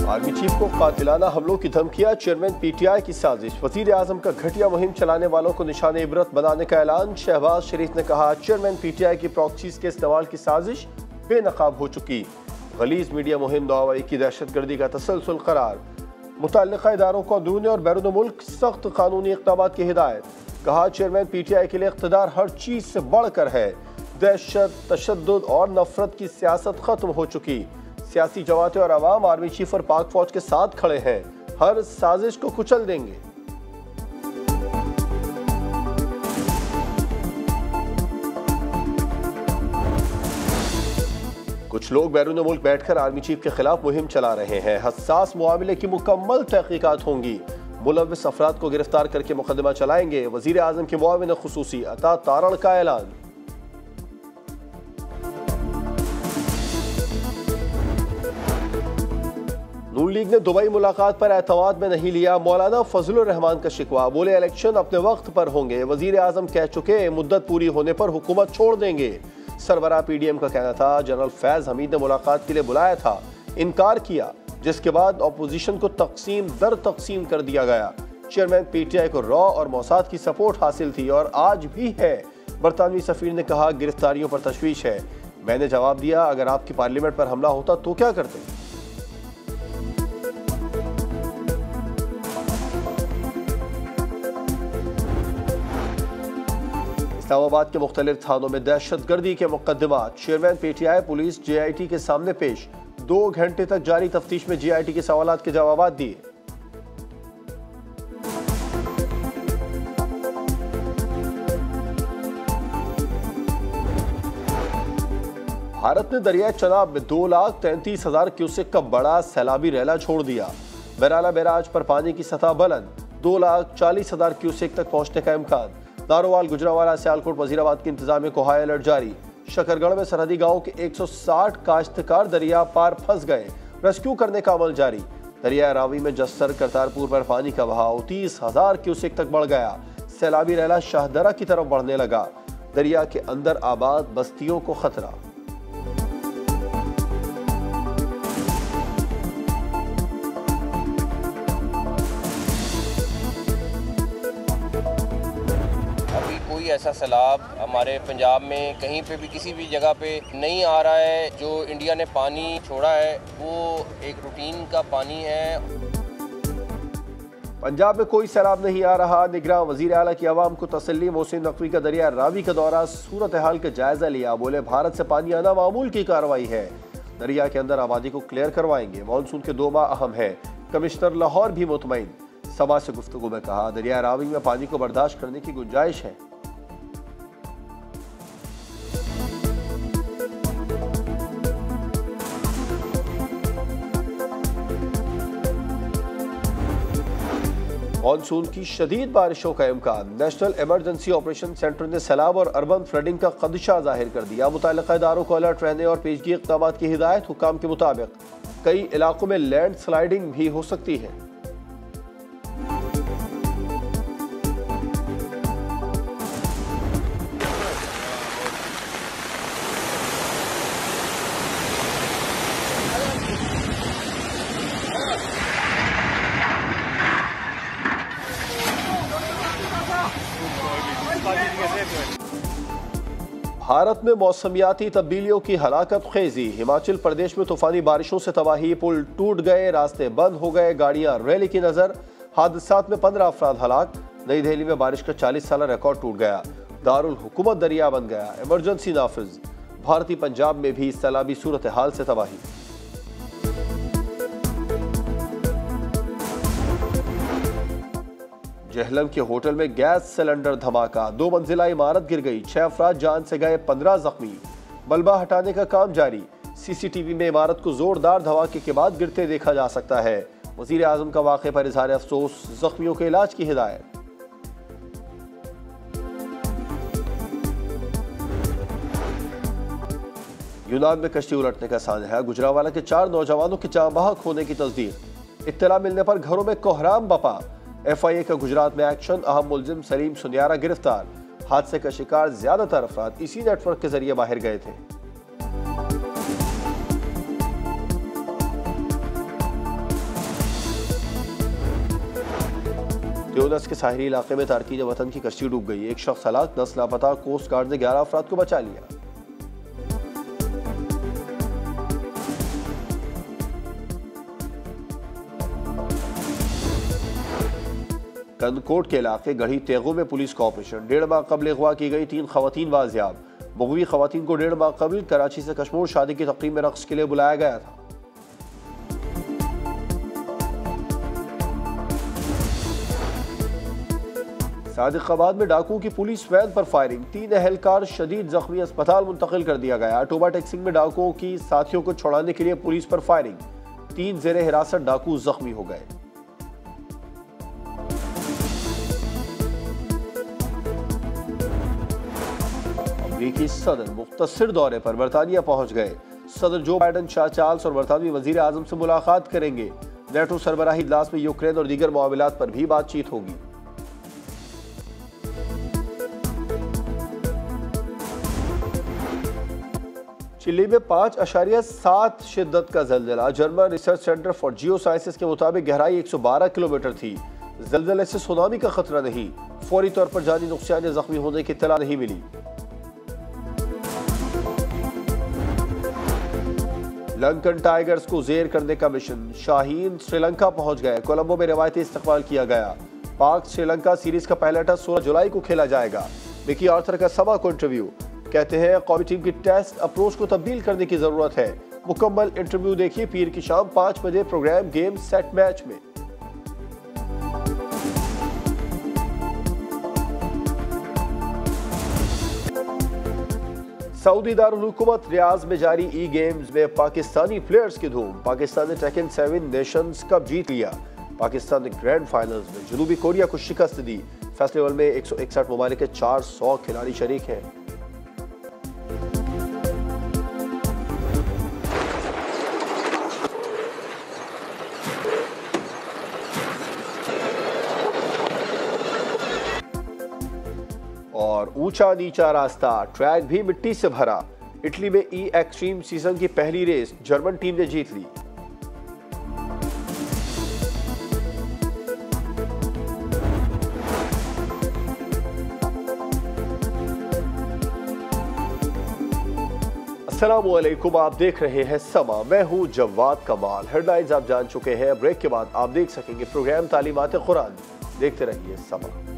Army chief को कातिलाना हमलों की धमकियां, चेयरमैन पीटीआई की साजिश, वजीर आजम का घटिया मुहिम चलाने वालों को निशाने इबरत बनाने का ऐलान। शहबाज शरीफ ने कहा, चेयरमैन पीटीआई की प्रॉक्सीज के इस्तेमाल की साजिश बेनकाब हो चुकी। गलीज मीडिया मुहिम नौआई की दहशतगर्दी का तसलसल करार। मुतल्लिका इदारों को अंदरूनी और बैरून मुल्क सख्त कानूनी इक़दाम की हिदायत। कहा, चेयरमैन पीटीआई के लिए इक़्तिदार हर चीज से बढ़कर है। दहशत, तशद्दुद और नफरत की सियासत खत्म हो चुकी। सियासी जमातें और अवाम आर्मी चीफ और पाक फौज के साथ खड़े हैं। हर साजिश को कुचल देंगे। कुछ लोग बैरून मुल्क बैठकर आर्मी चीफ के खिलाफ मुहिम चला रहे हैं। हसास मामले की मुकम्मल तहकीकात होंगी। मुलव्विस अफराद को गिरफ्तार करके मुकदमा चलाएंगे। वजीर आजम के मुआविन खुसूसी अता तारण का ऐलान। नून लीग ने दुबई मुलाकात पर एतमाद में नहीं लिया। मौलाना फजलुर रहमान का शिकवा, बोले इलेक्शन अपने वक्त पर होंगे। वजीर आजम कह चुके, मुद्दत पूरी होने पर हुकूमत छोड़ देंगे। सरबराह पीडीएम का कहना था, जनरल फैज हमीद ने मुलाकात के लिए बुलाया था, इनकार किया, जिसके बाद अपोजिशन को तकसीम दर तकसीम कर दिया गया। चेयरमैन पीटीआई को रॉ और मौसाद की सपोर्ट हासिल थी और आज भी है। बरतानवी सफीर ने कहा, गिरफ्तारियों पर तशवीश है। मैंने जवाब दिया, अगर आपकी पार्लियामेंट पर हमला होता तो क्या करते। इस्लामाबाद के मुख्तलिफ थानों में दहशतगर्दी के मुकदमात। चेयरमैन पीटीआई पुलिस जेआईटी के सामने पेश। 2 घंटे तक जारी तफ्तीश में जेआईटी के सवालात के जवाब दिए। भारत ने दरियाई चनाब में 2,33,000 क्यूसेक का बड़ा सैलाबी रैला छोड़ दिया। बराला बैराज पर पानी की सतह बुलंद, 2,40,000 क्यूसेक तक पहुंचने का इम्कान। नारोवाल, गुजरावाला, सियालकोट, वजीराबाद की इंतजामिया को हाई अलर्ट जारी। शकरगढ़ में सरहदी गांव के 160 काश्तकार दरिया पार फंस गए, रेस्क्यू करने का अमल जारी। दरिया रावी में जस्सर करतारपुर पर पानी का बहाव 30,000 क्यूसेक तक बढ़ गया। सैलाबी रैला शाहदरा की तरफ बढ़ने लगा। दरिया के अंदर आबाद बस्तियों को खतरा। ऐसा सैलाब हमारे पंजाब में कहीं पे भी किसी भी जगह पे नहीं आ रहा है। जो इंडिया ने पानी छोड़ा है वो एक रूटीन का पानी है। पंजाब में कोई सैलाब नहीं आ रहा। निगरान वजीर आला की आवाम को तसल्ली। मोहसिन नकवी का दरिया रावी का दौरा, सूरत हाल का जायजा लिया। बोले, भारत से पानी आना मामूल की कार्रवाई है। दरिया के अंदर आबादी को क्लियर करवाएंगे। मानसून के 2 माह अहम है। कमिश्नर लाहौर भी मुतमईन। सभा से गुफ्तगू में कहा, दरिया रावी में पानी को बर्दाश्त करने की गुंजाइश है। मानसून की शदीद बारिशों का इम्कान। नेशनल इमरजेंसी ऑपरेशन सेंटर ने सैलाब और अर्बन फ्लडिंग का खदशा जाहिर कर दिया। मुतल्लिका इदारों को अलर्ट रहने और पेशगी इक़दामात की हिदायत। हुकाम के मुताबिक कई इलाकों में लैंड स्लाइडिंग भी हो सकती है। भारत में मौसमियाती तब्दीलियों की हलाकत खेजी। हिमाचल प्रदेश में तूफानी बारिशों से तबाही, पुल टूट गए, रास्ते बंद हो गए, गाड़ियां रैली की नजर। हादसात में 15 अफराद हलाक। नई दिल्ली में बारिश का 40 साल रिकॉर्ड टूट गया। दारुल हुकूमत दरिया बन गया। इमरजेंसी नाफिज। भारतीय पंजाब में भी सैलाबी सूरत हाल से तबाही। जहलम के होटल में गैस सिलेंडर धमाका। 2 मंजिला इमारत गिर गई। 6 अफराद जान से गए, 15 जख्मी। मलबा हटाने का काम जारी। सीसीटीवी में इमारत को जोरदार धमाके के बाद गिरते देखा जा सकता है। वजीर आजम का वाक़े पर इजहार अफसोस। जख्मियों के इलाज की हिदायत। यूनान में कश्ती उलटने का सान्हा। गुजरावाला के 4 नौजवानों के जाँ बहक होने की तस्दीक। इत्तला मिलने पर घरों में कोहराम बपा। FIA का गुजरात में एक्शन। अहम मुलजिम सलीम सुनियारा गिरफ्तार। हादसे का शिकार ज्यादातर अफराद इसी नेटवर्क के जरिए बाहर गए थे। त्यूनिस के साहिली इलाके में तारकीन वतन की कश्ती डूब गई। एक शख्स हलाक, 10 लापता। कोस्ट गार्ड ने 11 अफराद को बचा लिया। कंदकोट के इलाके गढ़ी तेगो में पुलिस का ऑपरेशन। 1.5 माह कबल अगवा की गई 3 खवातीन बाजियाब। मुगवी खवातीन को 1.5 माह कबल कराची से कश्मीर शादी की तकरीब में रक्स के लिए बुलाया गया था। सादिकाबाद में डाकुओं की पुलिस वैन पर फायरिंग। 3 अहलकार शदीद जख्मी, अस्पताल मुंतकिल कर दिया गया। टोबा टैक्सिंग में डाकुओं की साथियों को छुड़ाने के लिए पुलिस पर फायरिंग। 3 जेर हिरासत डाकू जख्मी हो गए। अमेरिकी सदर मुख्तसर दौरे पर बरतानिया पहुंच गए। सदर जो बाइडन शाह चार्ल्स और बरतानवी वजीर आजम से मुलाकात करेंगे। नेटो सरबराही इजलास में यूक्रेन और दीगर मामलात पर भी बातचीत होगी। चिली में 5.7 शिद्दत का जल्जला। German research centre for geosciences के मुताबिक गहराई 112 किलोमीटर थी। जल्जले से सुनामी का खतरा नहीं। फौरी तौर पर जानी नुकसान या जख्मी होने की इत्तला नहीं मिली। लंकन टाइगर्स को जेर करने का मिशन। शाहीन श्रीलंका पहुंच गए। कोलंबो में रवायती इस्तकबाल किया गया। पाक श्रीलंका सीरीज का पहला टेस्ट 16 जुलाई को खेला जाएगा। मिकी आर्थर का सभा को इंटरव्यू। कहते हैं कौमी टीम की टेस्ट अप्रोच को तब्दील करने की जरूरत है। मुकम्मल इंटरव्यू देखिए पीर की शाम 5 बजे प्रोग्राम गेम सेट मैच में। सऊदी दारुल हुकूमत रियाज में जारी ई गेम्स में पाकिस्तानी प्लेयर्स की धूम। पाकिस्तान ने टेकन 7 नेशंस कप जीत लिया। पाकिस्तान ने ग्रैंड फाइनल्स में जनूबी कोरिया को शिकस्त दी। फेस्टिवल में 161 ममालिक के 400 खिलाड़ी शरीक हैं। और ऊंचा नीचा रास्ता, ट्रैक भी मिट्टी से भरा। इटली में ई एक्सट्रीम सीजन की पहली रेस जर्मन टीम ने जीत ली। अस्सलामुअलैकुम, आप देख रहे हैं समा। मैं हूं जवाद कमाल। हेडलाइंस आप जान चुके हैं। ब्रेक के बाद आप देख सकेंगे प्रोग्राम तालीमात कुरान। देखते रहिए समा।